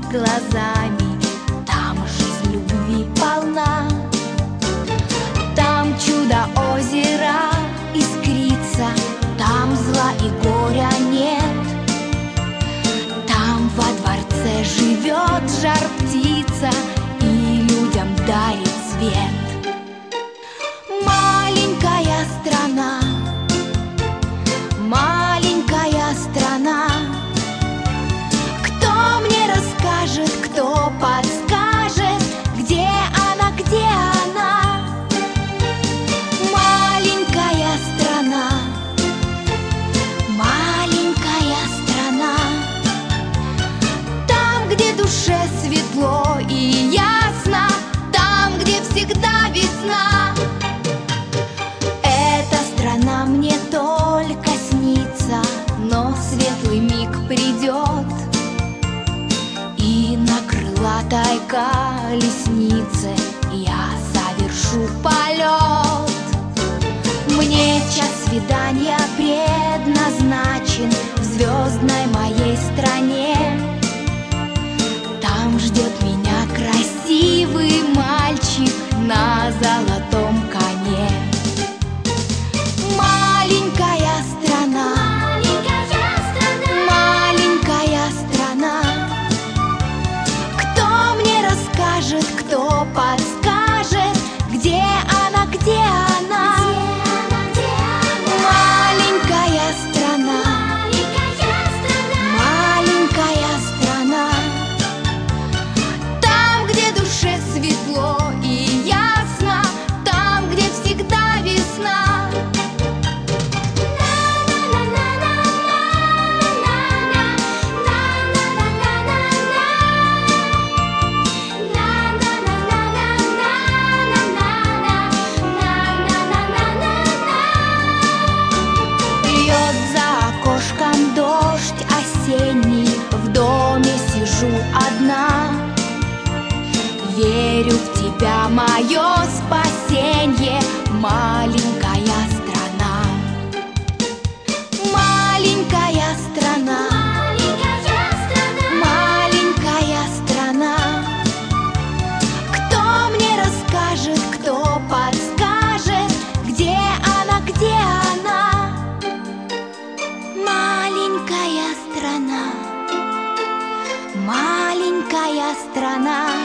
глазами. Там жизнь любви полна, там чудо озера искрится, там зла и горя нет. Там во дворце живет жар-птица и людям дарит свет. Маленькая страна, маленькая страна, кто мне расскажет, кто подскажет, где она, где она? Маленькая страна, маленькая страна, там, где душе светло и ясно, там, где всегда весна. Эта страна мне только снится, но светлый миг придет, и на крылатой колеснице я совершу полет. Мне час свидания предназначен в звездной моей стране. Там ждет меня красивый мальчик на золотом коне. Маленькая страна, маленькая страна, кто мне расскажет, кто подскажет, где она, где она? Маленькая страна, маленькая страна, там, где душе светло и ясно, там, где всегда весна. Льет за окошком дождь осенний, в доме сижу одна. Верю в тебя, мое спасенье, маленькая страна. Маленькая страна, маленькая страна, кто мне расскажет, кто подскажет, где она, где она? Маленькая страна, маленькая страна,